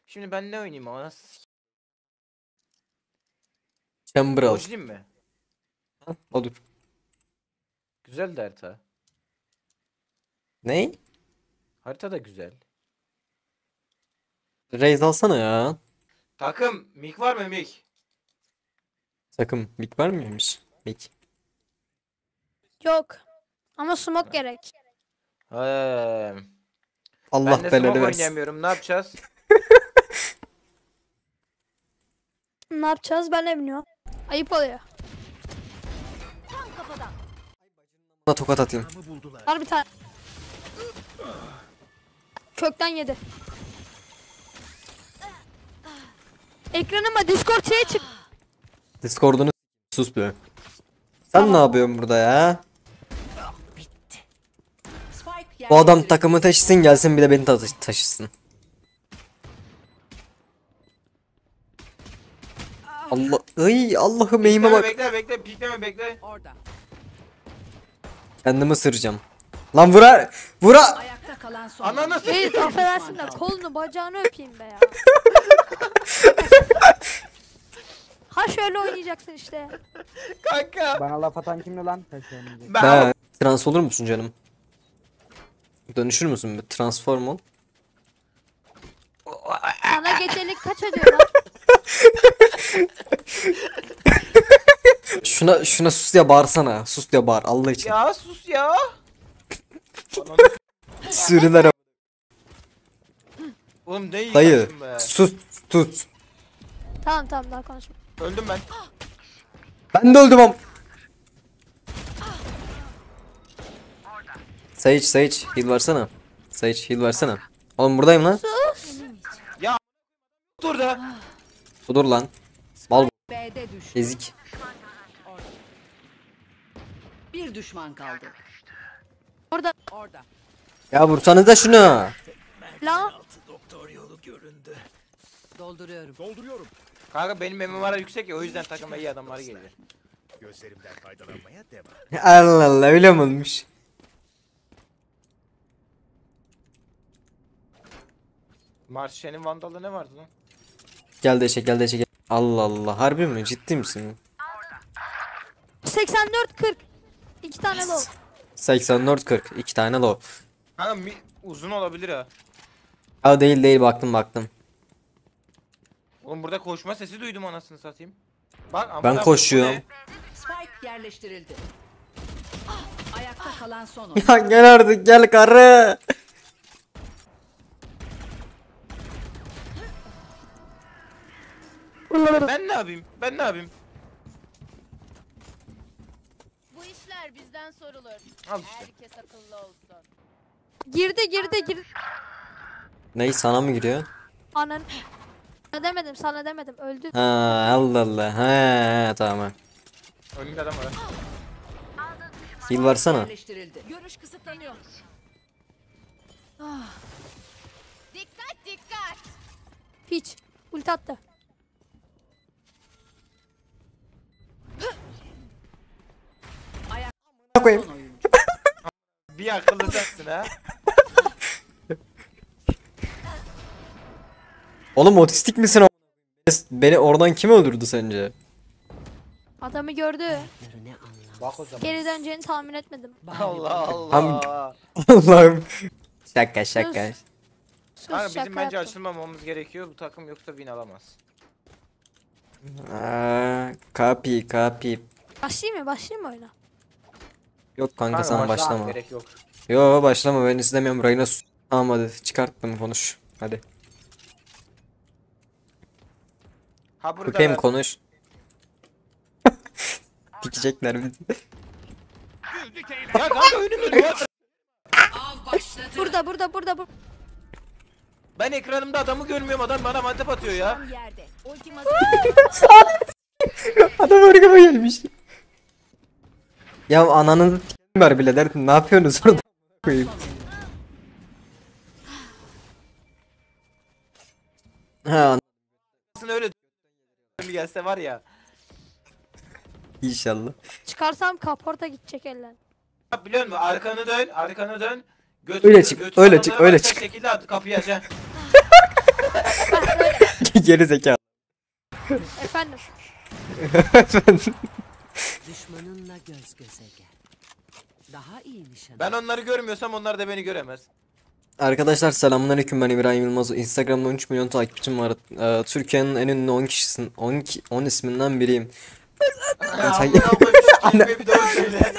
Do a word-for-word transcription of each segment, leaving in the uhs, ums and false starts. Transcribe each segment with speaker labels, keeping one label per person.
Speaker 1: Şimdi ben ne oynayayım ama nasıl?
Speaker 2: Chamber al.
Speaker 1: Dojlayayım mı?
Speaker 2: Olur.
Speaker 1: Güzel de harita.
Speaker 2: Ne?
Speaker 1: Harita da güzel.
Speaker 2: Raze alsana ya.
Speaker 1: Takım mik var mı mik?
Speaker 2: Takım. Mik var mıymış? Mik.
Speaker 3: Yok. Ama smoke gerek.
Speaker 1: He.
Speaker 2: Allah
Speaker 1: Ben de
Speaker 2: belanı
Speaker 1: smoke
Speaker 2: versin.
Speaker 1: oynayamıyorum. Ne yapacağız?
Speaker 3: Ne yapacağız ben ne bilmiyorum. Ayıp oluyor.
Speaker 2: Buna tokat atayım.
Speaker 3: Var bir tane. Kökten yedi. Ekranıma Discord şeye çık.
Speaker 2: Discord'unu sus be. Sen
Speaker 3: Tamam.
Speaker 2: ne yapıyorsun burada ya? Bu adam takımı taşısın gelsin bir de beni ta taşısın. Allah, ay Allah'ım eğime
Speaker 1: Bekleme
Speaker 2: bak.
Speaker 1: bekle bekle pikleme bekle.
Speaker 4: Orada.
Speaker 2: Kendimi ısıracağım. Lan vura vura.
Speaker 4: Ayakta kalan son.
Speaker 1: Ananı s***.
Speaker 3: Reis affedersin de kolunu bacağını öpeyim be ya. Ha şöyle oynayacaksın işte.
Speaker 1: Kanka.
Speaker 5: Bana laf atan kimdi lan? Taşıyorum.
Speaker 1: Ben
Speaker 2: Ha, trans olur musun canım? Dönüşür müsün? Bir transform ol.
Speaker 3: Sana gecelik kaç ödüyor lan?
Speaker 2: Şuna şuna sus diye bağırsana. Sus diye bağır Allah için.
Speaker 1: Ya sus ya.
Speaker 2: Sürüler.
Speaker 1: Oğlum ne iyi
Speaker 2: Dayı
Speaker 1: kaçtın be.
Speaker 2: sus sus.
Speaker 3: Tamam tamam daha konuşma.
Speaker 1: Öldüm ben.
Speaker 2: Ben de öldüm am. Sage Sage heal versene. Sage heal versene. Oğlum buradayım lan.
Speaker 1: Dur da.
Speaker 2: Dur lan. Mal
Speaker 4: B'de düştü.
Speaker 2: ezik.
Speaker 4: Bir düşman kaldı.
Speaker 3: Orada
Speaker 4: Orada.
Speaker 2: Ya vursanız da şunu.
Speaker 3: la
Speaker 4: Dolduruyorum.
Speaker 1: Kanka benim M M R yüksek ya o yüzden takıma iyi adamlar geliyor.
Speaker 6: Gözlerimden faydalanmaya devam.
Speaker 2: Allah Allah öyle mi olmuş?
Speaker 1: Marşe'nin vandalı ne vardı lan?
Speaker 2: Gel de çek gel de çek. Allah Allah harbi mi ciddi misin?
Speaker 3: seksen dört kırk. İki tane low.
Speaker 2: seksen dört kırk iki tane low.
Speaker 1: Kanka mi- uzun olabilir ha.
Speaker 2: Ha değil değil baktım baktım.
Speaker 1: Oğlum burada koşma sesi duydum anasını satayım. Bak amına
Speaker 2: Ben
Speaker 1: koyayım,
Speaker 2: koşuyorum.
Speaker 1: bu ne?
Speaker 4: Spike yerleştirildi. Ayakta kalan son.
Speaker 2: Ya gel artık gel karı.
Speaker 1: Ben ne yapayım? Ben ne yapayım?
Speaker 7: Bu işler bizden sorulur.
Speaker 1: Al işte.
Speaker 7: Herkes akıllı olsun.
Speaker 3: Girdi girdi girdi.
Speaker 2: Ney sana mı giriyor?
Speaker 3: Anan. Sana demedim sana demedim öldü.
Speaker 2: Ha Allah Allah. Ha tamam.
Speaker 1: Önümde adam var.
Speaker 2: Heal versene.
Speaker 4: Yerleştirildi.
Speaker 7: Görüş kısıtlanıyor. Dikkat dikkat.
Speaker 3: Hiç. Ulti attı.
Speaker 2: Koyayım.
Speaker 4: Son oyuncu.
Speaker 1: Bir akıllı sensin ha.
Speaker 2: Oğlum otistik misin o? Beni oradan kim öldürdü sence?
Speaker 3: Adamı gördü.
Speaker 1: Bak o zaman.
Speaker 3: Geri döneceğini tahmin etmedim.
Speaker 1: Allah Allah.
Speaker 2: Ham- Allah'ım. Şaka şaka.
Speaker 3: Sus,
Speaker 1: Kanka bizim
Speaker 3: şaka
Speaker 1: bence
Speaker 3: yaptım.
Speaker 1: açılmamamız gerekiyor. Bu takım yoksa win alamaz.
Speaker 2: Aa, kapi kapi.
Speaker 3: Başlayayım mı? Başlayayım mı oyuna?
Speaker 2: Yok kanka sen
Speaker 1: başla,
Speaker 2: başlama.
Speaker 1: Gerek yok.
Speaker 2: Yo başlama ben istemiyorum. Reyna sus. Tamam hadi çıkarttım konuş. Hadi.
Speaker 1: Ha burada.
Speaker 2: Bakayım konuş. Dikecekler bizi.
Speaker 1: Ya kanka önümde duvar.
Speaker 4: Av başladı.
Speaker 3: Burada burada burada burada.
Speaker 1: Ben ekranımda adamı görmüyorum. Adam bana mantep atıyor ya.
Speaker 7: Yerde. Ultim
Speaker 2: Adam oraya gelmiş. Ya ananın var bile derdim. Ne yapıyorsunuz orada? Koyayım. Ha
Speaker 1: Aslında öyle bir gelse var ya.
Speaker 2: inşallah.
Speaker 3: Çıkarsam kaporta gidecek elden.
Speaker 1: Bak biliyor musun? Arkanı dön, arkanı dön. Götü,
Speaker 2: Öyle çık,
Speaker 1: götü
Speaker 2: öyle
Speaker 1: adamlara
Speaker 2: çık, öyle
Speaker 1: bakacak
Speaker 2: çık.
Speaker 1: şekilde at kapıyı aç ha.
Speaker 3: Ben
Speaker 2: Geri zekalı.
Speaker 3: Efendim.
Speaker 4: Düşmanınla göz göze gel. Daha iyi nişan.
Speaker 1: Ben onları görmüyorsam onlar da beni göremez.
Speaker 2: Arkadaşlar selamünaleyküm, ben İbrahim Yılmaz. Instagram'da on üç milyon takipçim var. Ee, Türkiye'nin en ünlü on kişisin. on, on isminden biriyim.
Speaker 1: Ya amına koyayım şu kelimeyi bir daha söyle.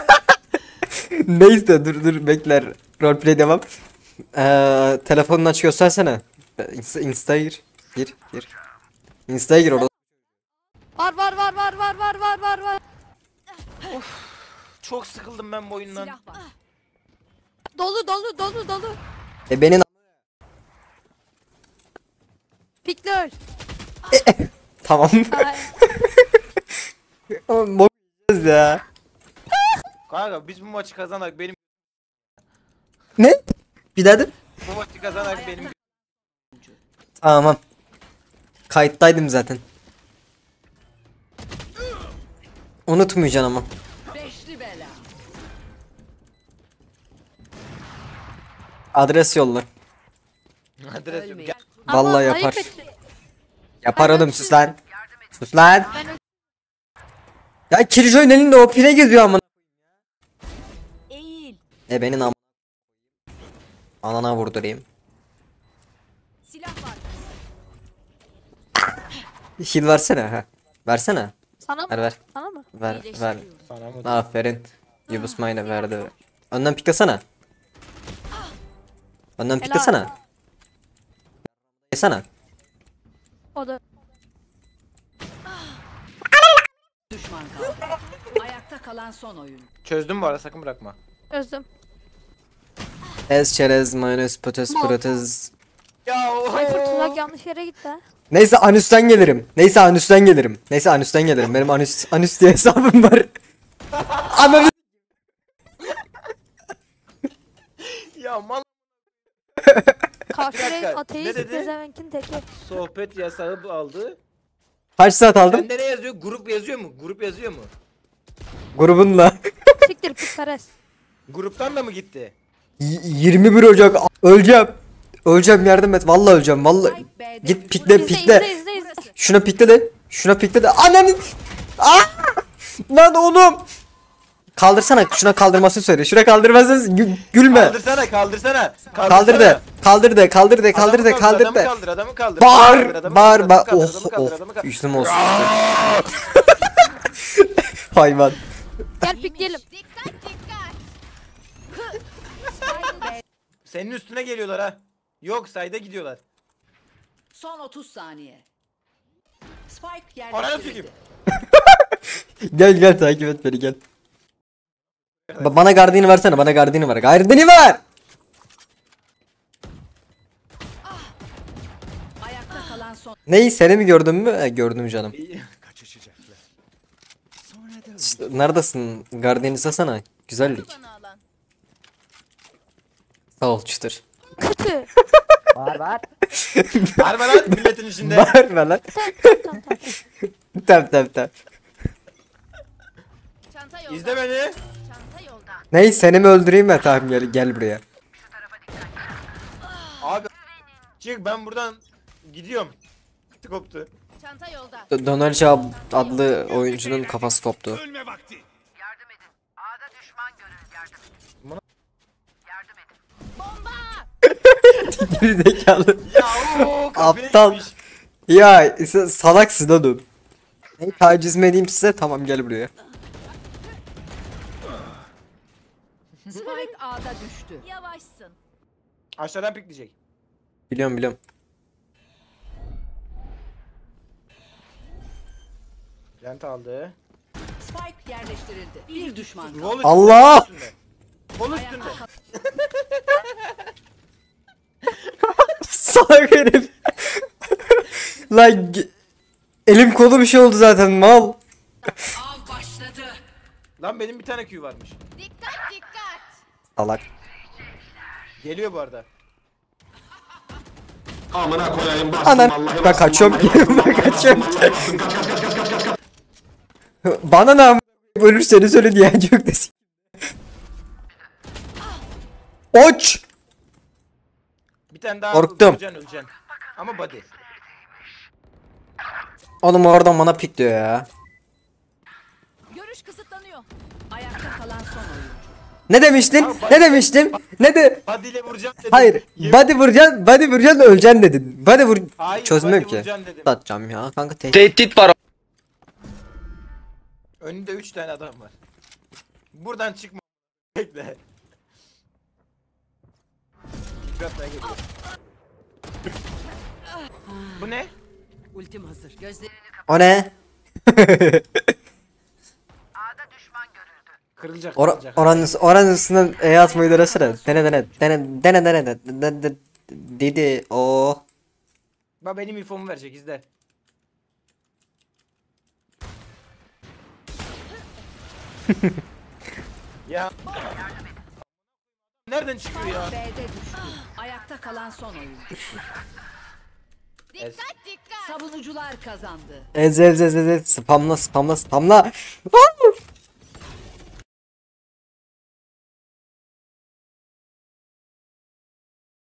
Speaker 2: Neyse dur dur bekler. Roleplay devam. Ee, telefonunu aç göstersene. Insta, Insta'ya gir. Gir gir. Insta'ya gir orada.
Speaker 3: Var var var var var var var var var.
Speaker 1: Çok sıkıldım ben bu oyundan.
Speaker 4: Silah var.
Speaker 3: Dolu dolu dolu dolu.
Speaker 2: E benim
Speaker 3: Pikler.
Speaker 2: tamam.
Speaker 3: Ay,
Speaker 2: Ama bok yiyeceğiz ya.
Speaker 1: Kanka biz bu maçı kazanak benim
Speaker 2: Ne? Bir daha de.
Speaker 1: bu maçı kazanak benim.
Speaker 2: Tamam. Kayıttaydım zaten. Unutmayacaksın ama.
Speaker 4: Beşli bela.
Speaker 2: Adres yolla.
Speaker 1: Adres yok.
Speaker 4: Ölmeyin.
Speaker 1: Gel.
Speaker 3: ama
Speaker 2: Vallahi
Speaker 3: ayıp
Speaker 2: yapar.
Speaker 3: etti.
Speaker 2: Yapar oğlum, sus lan. Sus lan.
Speaker 3: Ben
Speaker 2: Ya Killjoy'un elinde o pire geziyor amına.
Speaker 7: Eğil.
Speaker 2: E benim am anana vurdurayım.
Speaker 7: Silah var.
Speaker 2: Heal versene ha. Versene.
Speaker 3: sana
Speaker 2: Ver
Speaker 3: mı?
Speaker 2: ver.
Speaker 3: Sana mı?
Speaker 2: Ver ver.
Speaker 1: Sana mı?
Speaker 2: Aferin. Yunus Mayne verdi. Önden piklasana. Önden piklasana. Yesana.
Speaker 3: O da.
Speaker 4: Düşman kaldı. Ayakta kalan son oyun.
Speaker 1: Çözdüm bu arada, sakın bırakma.
Speaker 3: Özüm.
Speaker 2: Ez çerez mayonez patates protez.
Speaker 1: Ya
Speaker 3: Cypher tuzak yanlış yere gitti ha.
Speaker 2: Neyse anüsten gelirim. Neyse anüsten gelirim. Neyse anüsten gelirim. Benim anüs anüs diye hesabım var. Ananı
Speaker 1: Ya mal
Speaker 3: Karşıya
Speaker 1: Ne
Speaker 3: ateist
Speaker 1: dedi?
Speaker 3: pezevenkin teki.
Speaker 1: sohbet yasağı aldı.
Speaker 2: kaç saat aldın?
Speaker 1: Sende ne yazıyor? Grup yazıyor mu? Grup yazıyor mu?
Speaker 2: Grubunla.
Speaker 3: Siktir piktares.
Speaker 1: Gruptan da mı gitti?
Speaker 2: Y- yirmi bir Ocak öleceğim. Öleceğim, yardım et. Vallahi öleceğim. Vallahi. Git pikle
Speaker 3: İzle
Speaker 2: pikle.
Speaker 3: izle izle izle.
Speaker 2: Şuna pikle de. Şuna pikle de. Ananı. Aa! Lan oğlum. Kaldırsana. Şuna kaldırmasını söyle. Şuna kaldırmazsanız gü- gülme.
Speaker 1: Kaldırsana, kaldırsana.
Speaker 2: Kaldır de. Kaldır de. Kaldır de. Kaldır de. Kaldır
Speaker 1: Adamı
Speaker 2: de.
Speaker 1: kaldır, adamı kaldır.
Speaker 2: Bağır.
Speaker 1: Kaldır, adamı
Speaker 2: Bağır.
Speaker 1: kaldır,
Speaker 2: Bağır.
Speaker 1: adamı
Speaker 2: Oh
Speaker 1: kaldır, adamı kaldır,
Speaker 2: oh.
Speaker 1: adamı kaldır.
Speaker 2: Üstüm olsun. Hayvan.
Speaker 3: Gel pikleyelim.
Speaker 7: Dikkat dikkat.
Speaker 1: Senin üstüne geliyorlar ha. Yok, sayda gidiyorlar.
Speaker 4: Son otuz saniye. Spike
Speaker 1: Ananı
Speaker 4: yerleştirildi.
Speaker 1: sikeyim.
Speaker 2: Gel gel takip et beni, gel. Ba- bana gardini versene. Bana gardini ver. Gardini ver.
Speaker 4: Ayakta kalan son.
Speaker 2: Neyi, seni mi gördün mü? E, gördüm canım.
Speaker 6: Kaçışacaklar. Sonra da
Speaker 2: İşte, neredesin? Gardini sasana. Güzellik.
Speaker 7: Bana alan.
Speaker 2: Sağ ol çıtır.
Speaker 3: Kötü.
Speaker 1: Harbi lan milletin içinde.
Speaker 2: Bağırma lan.
Speaker 3: Tamam tamam tamam.
Speaker 2: Tamam tamam tamam.
Speaker 7: Çanta yolda.
Speaker 1: İzle beni.
Speaker 7: Çanta yolda.
Speaker 2: Ney, seni mi öldüreyim ben, tamam gel, gel buraya.
Speaker 1: Abi çık, ben buradan gidiyorum. Kıtı koptu.
Speaker 7: Çanta yolda.
Speaker 2: D- Donald Trump adlı oyuncunun kafası koptu.
Speaker 6: ölme vakti.
Speaker 2: Gerizekalı.
Speaker 1: Ya ooo
Speaker 2: Aptal. Ya sa- salaksın oğlum. Ne, taciz mi edeyim size? Tamam gel buraya.
Speaker 4: Spike A'da düştü.
Speaker 7: Yavaşsın.
Speaker 1: Aşağıdan pikleyecek.
Speaker 2: Biliyorum biliyorum.
Speaker 1: Plant aldı.
Speaker 4: Spike yerleştirildi. Bir düşman kaldı.
Speaker 1: Vol üstünde.
Speaker 2: Allah!
Speaker 1: Vol üstünde. Vol üstünde.
Speaker 4: Ayakta kalan
Speaker 2: Salak herif. Lan ge- elim kolum bir şey oldu zaten, mal.
Speaker 4: av başladı.
Speaker 1: Lan benim bir tane Q varmış.
Speaker 7: Dikkat dikkat.
Speaker 2: Salak.
Speaker 1: Geliyor bu arada.
Speaker 5: Amına koyayım bastım
Speaker 2: Anan
Speaker 5: vallahi
Speaker 2: ben
Speaker 5: bastım,
Speaker 2: kaçıyorum ki,
Speaker 5: vallahi bastım,
Speaker 2: ben
Speaker 5: vallahi
Speaker 2: kaçıyorum
Speaker 5: bastım,
Speaker 2: ki.
Speaker 5: bastım, kaç, kaç, kaç, kaç, kaç, kaç.
Speaker 2: Bana ne am- ölürseniz söyle diye çok desin. Oç.
Speaker 1: Bir tane daha
Speaker 2: Korktum.
Speaker 1: öleceksin, öleceksin. Ama body.
Speaker 2: Oğlum oradan bana pik diyor ya.
Speaker 7: Görüş kısıtlanıyor.
Speaker 4: Ayakta kalan son oyuncu.
Speaker 2: Ne demiştin? Ne demiştim? Ne de?
Speaker 1: Body ile vuracağım dedim.
Speaker 2: Hayır.
Speaker 1: Yemin-
Speaker 2: Body vuracaksın, body vuracaksın öleceksin dedin. Body vur.
Speaker 1: Hayır,
Speaker 2: Çözmüyorum
Speaker 1: body
Speaker 2: ki.
Speaker 1: vuracaksın dedim.
Speaker 2: Satacağım ya kanka te.
Speaker 8: Tehdit var.
Speaker 1: Önünde üç tane adam var. Buradan çıkma. Bekle. Atmaya geliyor. Bu ne?
Speaker 4: Ultim hazır. Gözlerini
Speaker 2: O ne?
Speaker 1: Kırılacak.
Speaker 2: Or
Speaker 1: kırılacak.
Speaker 2: oranın oranın üstünden E atmayı denesene. Dene dene dene dene dene dene dene dene dedi o.
Speaker 1: Bak benim infomu verecek izle. Ya. Nereden çıkıyor ya?
Speaker 4: B'de düştü. Ayakta kalan son oyuncu.
Speaker 1: Es-
Speaker 7: Dikkat dikkat.
Speaker 4: Savunucular kazandı.
Speaker 2: Ez ez ez ez ez. Spamla spamla spamla. Ah!